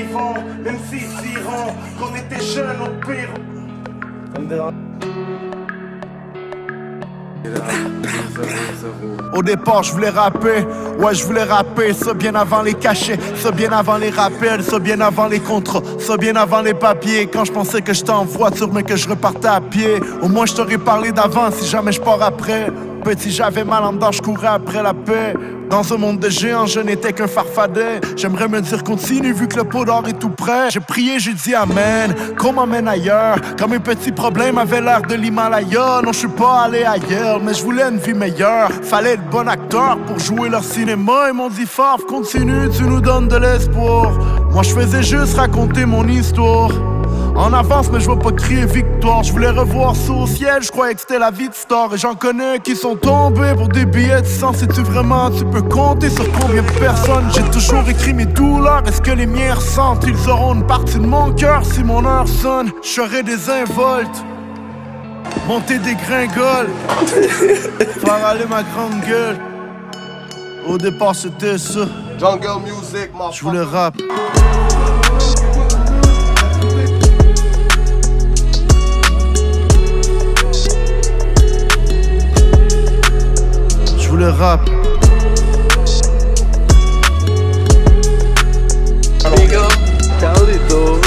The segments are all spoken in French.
vivant, même s'ils diront qu'on était jeunes au pire. Au départ je voulais rapper, ouais je voulais rapper. Ça bien avant les cachets, ça bien avant les rappels, ça bien avant les contrats, ça bien avant les papiers. Quand je pensais que j'étais en voiture mais que je repartais à pied, au moins je t'aurais parlé d'avant si jamais je pars après. Petit j'avais mal en dedans, je courais après la paix. Dans un monde de géants, je n'étais qu'un farfadet. J'aimerais me dire continue vu que le pot d'or est tout près. J'ai prié, j'ai dit amen, qu'on m'emmène ailleurs. Quand mes petits problèmes avaient l'air de l'Himalaya. Non, je suis pas allé ailleurs, mais je voulais une vie meilleure. Fallait être bon acteur pour jouer leur cinéma. Ils m'ont dit Faf, continue, tu nous donnes de l'espoir. Moi je faisais juste raconter mon histoire. En avance, mais je veux pas crier victoire. Je voulais revoir ça au ciel, je croyais que c'était la vie de star. Et j'en connais qui sont tombés pour des billets de sang. Sais-tu vraiment, tu peux compter sur combien de personnes? J'ai toujours écrit mes douleurs, est-ce que les miens ressentent? Ils auront une partie de mon cœur si mon heure sonne. Je ferai des involtes, monter des gringoles, faire aller ma grande gueule. Au départ c'était ça, Jungle music, je voulais rap. Le rap. Amigo, Carlito,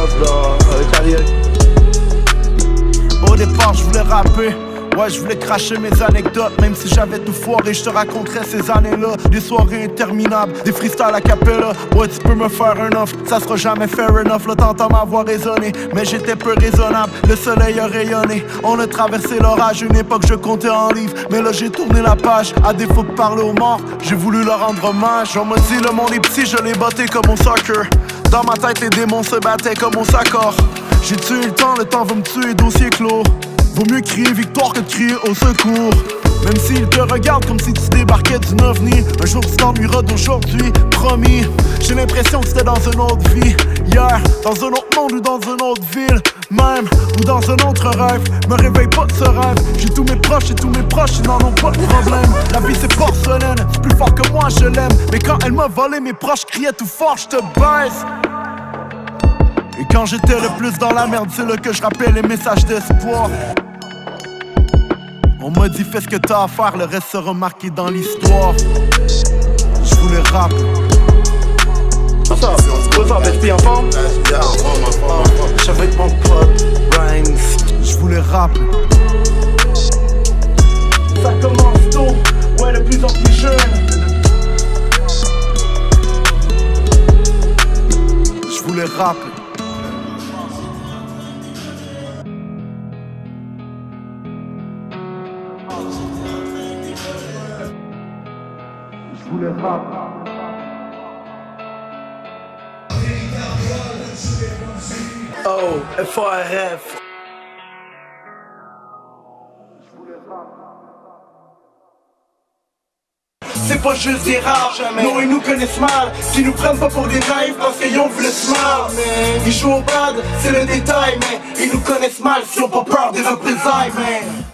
au départ, je voulais rapper. Ouais, je voulais cracher mes anecdotes. Même si j'avais tout foiré, je te raconterais ces années-là. Des soirées interminables, des freestyles à cappella. Ouais, tu peux me faire un offre, ça sera jamais fair enough. Là, t'entends ma voix résonner, mais j'étais peu raisonnable. Le soleil a rayonné, on a traversé l'orage. Une époque, je comptais en livres, mais là, j'ai tourné la page. À défaut de parler aux morts, j'ai voulu leur rendre hommage. On m'a dit, le monde est petit, je l'ai botté comme au soccer. Dans ma tête, les démons se battaient comme au saccord. J'ai tué le temps va me tuer, dossier clos. Vaut mieux crier victoire que de crier au secours. Même s'ils te regardent comme si tu débarquais d'une ovni. Un jour tu t'ennuieras d'aujourd'hui, promis. J'ai l'impression que c'était dans une autre vie. Hier, dans un autre monde ou dans une autre ville. Même, ou dans un autre rêve. Me réveille pas de ce rêve. J'ai tous mes proches et tous mes proches, ils n'en ont pas de problème. La vie c'est porcelaine, c'est plus fort que moi, je l'aime. Mais quand elle m'a volé, mes proches criaient tout fort, je te baisse. Et quand j'étais le plus dans la merde, c'est là que je rappelle les messages d'espoir. On m'a dit fais ce que t'as à faire, le reste sera marqué dans l'histoire. Je voulais rap. What's up, bitch, t'es en forme? Je suis avec mon pote, Rhymes. Je voulais rap. Ça commence tôt, ouais, de plus en plus jeune. Je voulais rap. Je voulais rap. Oh, FARF. C'est pas juste des rares, non ils nous connaissent mal. S'ils nous prennent pas pour des naïfs parce qu'ils ont vu le smile. Ils jouent au bad, c'est le détail, mais ils nous connaissent mal si on pas peur des représailles, man.